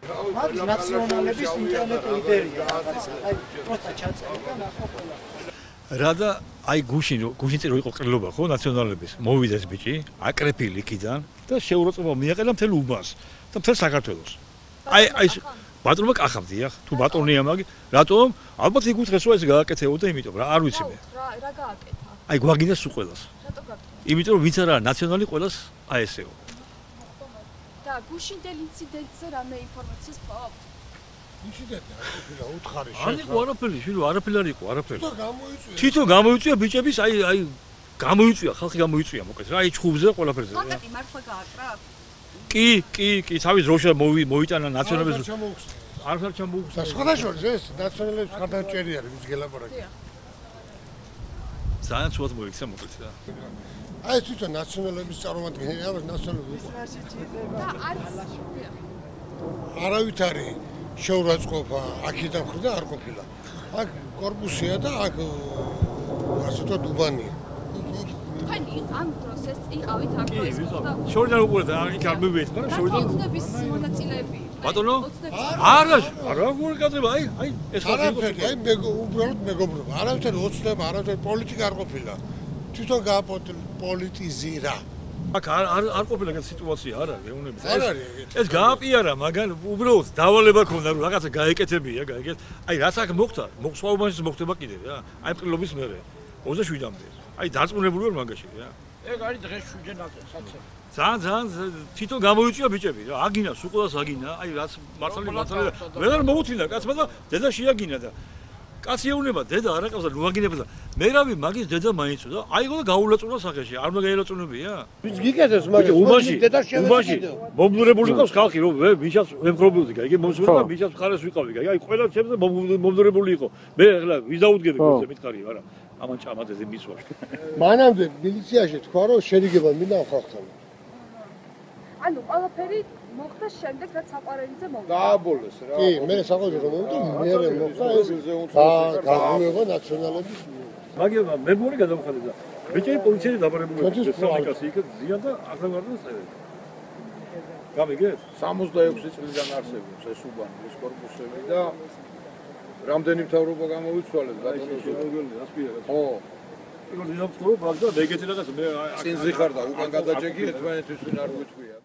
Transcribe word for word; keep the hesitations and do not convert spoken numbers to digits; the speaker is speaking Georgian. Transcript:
მაგ ნაციონალების ინტერნეტი იდეია რაღაცა. აი, პროსტა ჩაწერე და ნახო ყველა. რადა აი გუშინ გუშინ წინ რო იყო ყრილობა ხო ნაციონალების მოვიდეს ბიჭი აკრეფილი იქიდან და შეურაცხყოფა მიაყენა მთელ უბანს და მთელ საქართველოს აი აი ბატონმა კახავდია თუ ბატონია მაგი რატომ ალბათ იგუთხეს რომ ეს გააკეთებოდა იმიტომ რა არ ვიცი მე რა რა გააკეთა აი გვაგინდა სულ ყველას რატო გაკეთა იმიტომ რომ ვინც არა ნაციონალი ყველას აესეო და გუშინდელ ინციდენტზე რამე ინფორმაციას პოვავთ ინციდენტი არ ყოფილა უთხარი შეხვედრა. არ იყო არაფერი, შვილო, არაფერი არ იყო, არაფერი. თვითონ გამოიწვია. თვითონ გამოიწვია ბიჭების, აი აი გამოიწვია, ხალხი გამოიწვია მოკლედ რა, აი ჩხუბზე ყველაფერზე. პლაკატი მართლა გააკრა? კი, კი, კი, თავის დროშა მოიტანა ნაციონალების. არ ხარ ჩამოუხსნა. სხვადასხვა ეს ნაციონალების ხარდაჭერი არის ვის გელაპარაკი. ძალიან ცუდად მოიქცა მოკლედ რა. აი თვითონ ნაციონალების წარმომადგენელი არის ნაციონალების. და არც არავით არის შეურაცხყოფა აქედან ხრდა არ ყოფილა. აქ კორპუსია და აქ ასე ვთქვათ უბანია. ხანი ამ დროს ეს იყავით აქ ეს და შორიდან უყურეთ იქ არ მივიეთ, მაგრამ შორიდან ოცნების მონაწილეები. ბატონო? არა, არა გული გადება, აი, აი ეს არაფერი, აი მე უბრალოდ მეგობრობა. არავითარი ოცნება, არავითარი პოლიტიკა არ ყოფილა. თვითონ გააპოლიტიზირა. აქ არ არ არ ყოფილა ეგეთი სიტუაცია არ არის ეუნების არ არის ეს გააპიარა მაგან უბრალოდ დავალება ქონდა რომ რაღაცა გაეკეთებია გაიგეთ აი რაც აქ მოხდა სხვა უბანში მოხდება კიდე რა აი ყრილობის მერე ოცდაშვიდამდე აი დარწმუნებული ვარ მაგაში რა ეგ არის დღეს შუჯენაკო საცე ძალიან ძალიან თვითონ გამოიწვია ბიჭები რა აგინა სულ ყველას აგინა აი რაც მართალი მართალი ვეღარ მოუთმინდა კაცმა და დედა შეაგინა და კაცი ეუნება დედა არ აკავდა ნუ აგინებდა მე რავი მაგის დედა მაინცოდა აიღო და გაულაწუნა სახეში არ მაგაილაწუნებია ვინც გიკეთებს მაგრამ უბანში უბანში მომდურებული ყავს ხალხი რომ ვიშას ვემხრობილდი გაიგე მომსვლელი და ვიშას მხარეს ვიყავი გაიგე აი ყველა ჩემზე მომდურებული იყო მე ახლა ვის დაუდგები გულზე მითხარი არა ამან ჭამადეზე მისვაშ მანამდე მილიციაში თქვა რომ შერიგება მინდა ხალხთან ანუ ყველაფერი მოხდა შემდეგ რაც საყვარელიძე მოვიდა. დააბოლეს რა. კი, მე საყვარელიძე მოვიდა, მე მოხდა ეს გაგუება ნაციონალების. მაგრამ მე მგონი გადავხადე და ბიჭები პოლიციელი დაბარებული სანიკასი იქ ზიან და აღარ წერენ. გამიგეთ? სამოცდაექვსი წლიდან არსებობს ეს უბანი, ეს კორპუსები და რამდენი მთავრობა გამოვიცვალეს ბატონო ზოგიერთი რასპირა. ხო. ეგ ის ნაფთო, მაგრამ ეგეთი რაღაცა მე წინ ზიხარ და უკან გადაჭეგი ერთმანეთის ვინ არ გვიტყვია.